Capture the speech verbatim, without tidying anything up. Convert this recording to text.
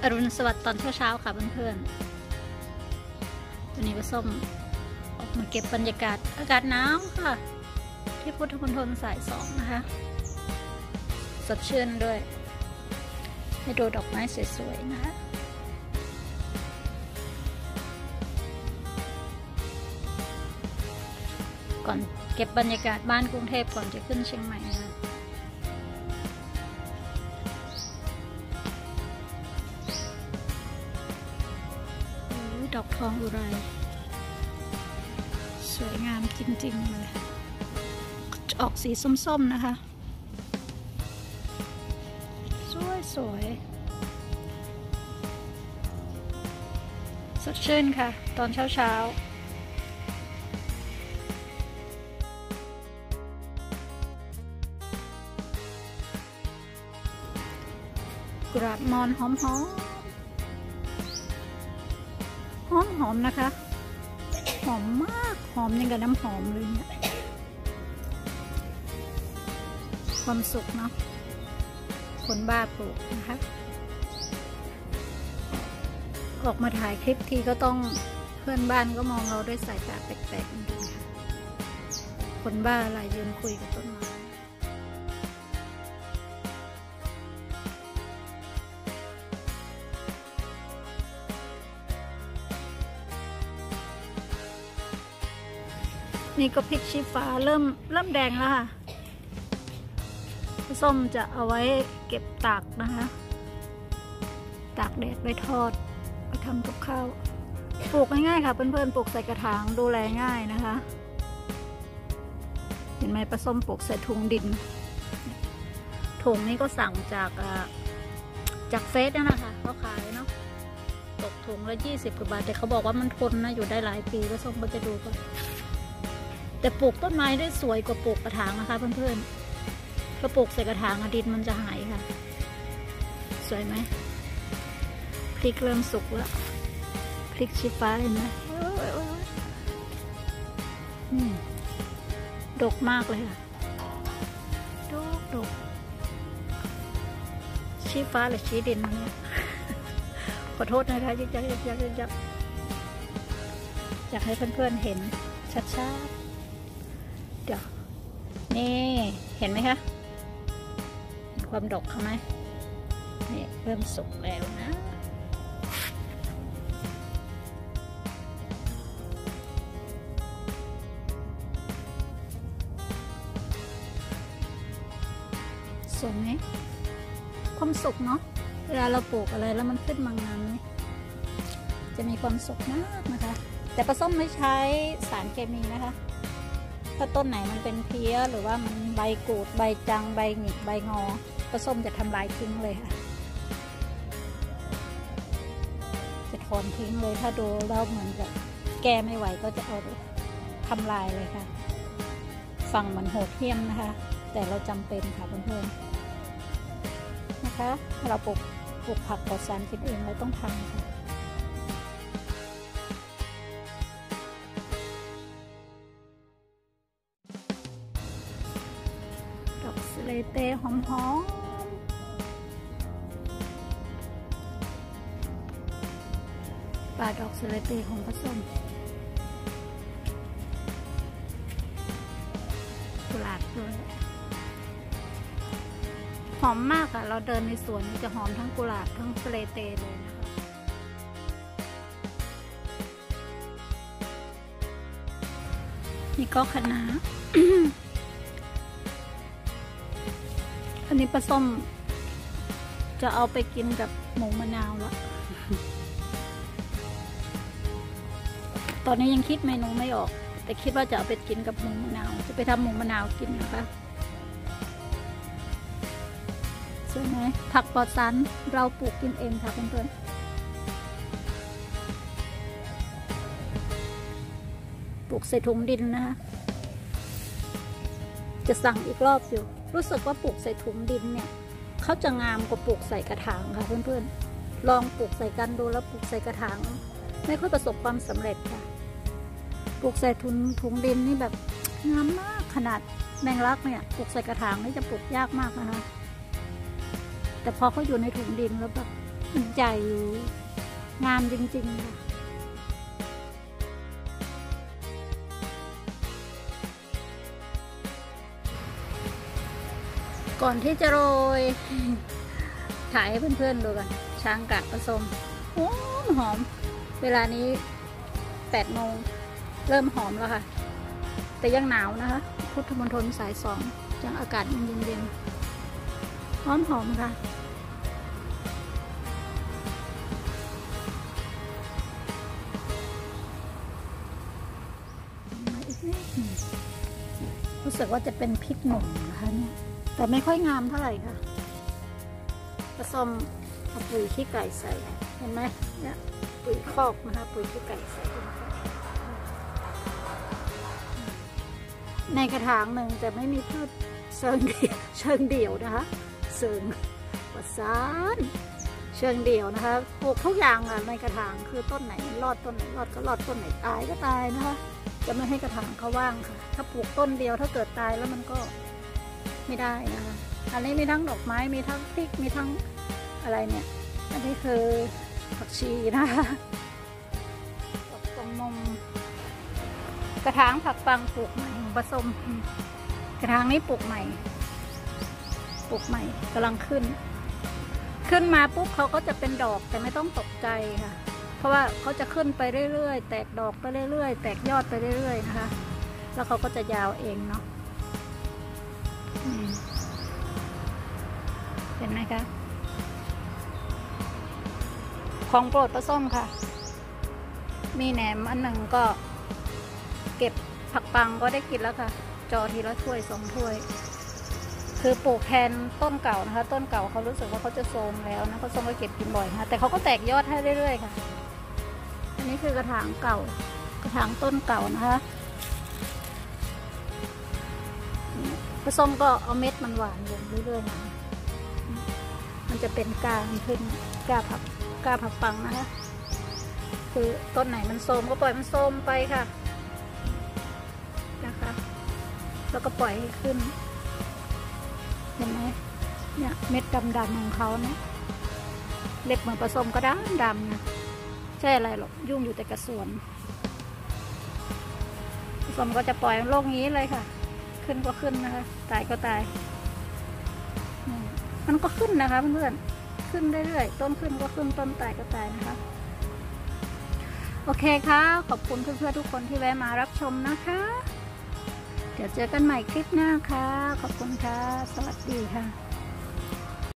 อรุณสวัสดิ์ตอนเช้าๆค่ะเพื่อนๆวันนี้ก็ส้มออกมาเก็บบรรยากาศอากาศหนาวค่ะที่พุทธมณฑลสายสองนะคะสดชื่นด้วยให้ดูดอกไม้สวยๆนะคะก่อนเก็บบรรยากาศบ้านกรุงเทพก่อนจะขึ้นเชียงใหม่นะดอกทองอุไรสวยงามจริงๆเลยออกสีส้มๆนะคะสวยๆสดชื่นค่ะตอนเช้าๆกราบมอนหอมๆหอมหอมนะคะหอมมากหอมยังกับน้ำหอมเลยเนี่ยความสุขเนาะคนบ้าปลูกนะคะออกมาถ่ายคลิปทีก็ต้องเพื่อนบ้านก็มองเราด้วยสายตาแปลกๆเหมือนกันค่ะคนบ้าอะไรยืนคุยกับต้นไม้นี่ก็พริกชี้ฟ้าเริ่มเริ่มแดงแล้วค่ะส้มจะเอาไว้เก็บตากนะคะตากแดดไว้ทอดไปทำกับข้าวปลูกง่ายๆค่ะเพื่อนๆปลูกใส่กระถางดูแลง่ายนะคะเห็นไหมปลาส้มปลูกใส่ถุงดินถุงนี้ก็สั่งจากจากเฟซนะคะเขาขายเนาะตกถุงละยี่สิบกว่าบาทแต่เขาบอกว่ามันทนนะอยู่ได้หลายปีปลาส้มก็จะดูก่อนแต่ปลูกต้นไม้ได้สวยกว่าปลูกกระถางนะคะเพื่อนๆถ้าปลูกใส่กระถางดินมันจะหายค่ะสวยไหมพริกเริ่มสุกแล้วพริกชี้ฟ้าเห็นไหมนี่ดกมากเลยค่ะดกดกชี้ฟ้าหรือชี้ดินเนี่ยขอโทษนะคะยักยักยักยักยักยักอยากให้เพื่อนๆเห็นชัดๆเดี๋ยวนี่เห็นไหมคะความดกเขาไหมนี่เริ่มสุกแล้วนะสวยไหมความสุขเนาะเวลาเราปลูกอะไรแล้วมันขึ้นมางามนี่จะมีความสุขมากนะคะแต่ปลาส้มไม่ใช้สารเคมีนะคะถ้าต้นไหนมันเป็นเพี้ยหรือว่ามันใบกูดใบจังใบหงิกใบงอปลาส้มจะทำลายทิ้งเลยค่ะจะถอนทิ้งเลยถ้าดูแล้วเหมือนกับแก้ไม่ไหวก็จะเอาทำลายเลยค่ะฟังมันโหดเหี้ยมนะคะแต่เราจำเป็นค่ะเพื่อนๆนะคะเราปลูกปลูกผักปลอดสารพิษเองเราต้องทำค่ะดอกสะเลเตหอมหอมป่าดอกสะเลเตของผสมกุหลาบด้วยหอมมากอะเราเดินในสวนจะหอมทั้งกุหลาบทั้งสะเลเตเลยนะคะนี่ก็คะน้า อันนี้ปลาส้มจะเอาไปกินกับหมูมะนาวละ ตอนนี้ยังคิดเมนูไม่ออกแต่คิดว่าจะเอาไปกินกับหมูมะนาวจะไปทำหมูมะนาวกินนะคะใช่ไหมผักปลอดสารเราปลูกกินเองค่ะเพื่อนๆปลูกใส่ถุงดินนะคะจะสั่งอีกรอบอยู่รู้สึกว่าปลูกใส่ถุงดินเนี่ยเขาจะงามกว่าปลูกใส่กระถางค่ะเพื่อนๆลองปลูกใส่กันดูแล้วปลูกใส่กระถางไม่ค่อยประสบความสำเร็จค่ะปลูกใส่ถุงถุงดินนี่แบบงามมากขนาดแมงลักเนี่ยปลูกใส่กระถางนี่จะปลูกยากมากนะคะแต่พอเขาอยู่ในถุงดินแล้วแบบมันใหญ่งามจริงๆค่ะก่อนที่จะโรยถ่ายให้เพื่อนๆดูกันช้างกะผสมหอมหอมเวลานี้แปดโมงเริ่มหอมแล้วค่ะแต่ยังหนาวนะคะพุทธมณฑลสายสองยังอากาศยังเย็นๆหอมหอมค่ะมาอีกนิดหนึ่งรู้สึกว่าจะเป็นพริกหนุ่มนะคะเนี่ยแต่ไม่ค่อยงามเท่าไหร่ค่ะผสมเอาปุ๋ยขี้ไก่ใส่เห็นไหมเนี่ยปุ๋ยคอกนะคะปุ๋ยขี้ไก่ใส่ในกระถางหนึ่งจะไม่มีพืชเชิงเดี่ยวเชิงเดี่ยวนะคะเชิงวัดซานเชิงเดี่ยวนะคะปลูกทุกอย่างอ่ะในกระถางคือต้นไหนรอดต้นไหนรอดก็รอดต้นไหนตายก็ตายนะคะจะไม่ให้กระถางเขาว่างค่ะถ้าปลูกต้นเดียวถ้าเกิดตายแล้วมันก็ไม่ได้นะคะอันนี้มีทั้งดอกไม้มีทั้งพริกมีทั้งอะไรเนี่ยอันนี้คือผักชีนะคะตรงมุมกระถางผักปังปลูกใหม่ผสมกระถางนี้ปลูกใหม่ปลูกใหม่กำลังขึ้นขึ้นมาปุ๊บเขาก็จะเป็นดอกแต่ไม่ต้องตกใจค่ะเพราะว่าเขาจะขึ้นไปเรื่อยๆแตกดอกไปเรื่อยๆแตกยอดไปเรื่อยๆนะคะแล้วเขาก็จะยาวเองเนาะเห็นไหมคะของโปรดปลาส้มค่ะมีแหนมอันหนึ่งก็เก็บผักปังก็ได้กินแล้วค่ะจอทีละถ้วยสองถ้วยคือปลูกแทนต้นเก่านะคะต้นเก่าเขารู้สึกว่าเขาจะโทรมแล้วนะเขาส้มก็เก็บกินบ่อยนะแต่เขาก็แตกยอดให้เรื่อยๆค่ะอันนี้คือกระถางเก่ากระถางต้นเก่านะคะผสมก็เอาเม็ดมันหวานลงเรื่อยๆนะมันจะเป็นกาขึ้นกาผักกาผักปังนะคะคือต้นไหนมันโทรมก็ปล่อยมันโทรมไปค่ะนะคะแล้วก็ปล่อยให้ขึ้นเห็นไหมเนี่ยเม็ดดำๆของเขาเนี่ยเล็บเหมือนผสมก็ดำดำนะใช่อะไรหรอกยุ่งอยู่แต่กระสวนผสมก็จะปล่อยโลกนี้เลยค่ะขึ้นก็ขึ้นนะคะตายก็ตายมันก็ขึ้นนะคะเพื่อนๆขึ้นเรื่อยๆต้นขึ้นก็ขึ้นต้นตายก็ตายนะคะโอเคค่ะขอบคุณเพื่อนๆทุกคนที่แวะมารับชมนะคะเดี๋ยวเจอกันใหม่คลิปหน้าค่ะขอบคุณค่ะสวัสดีค่ะ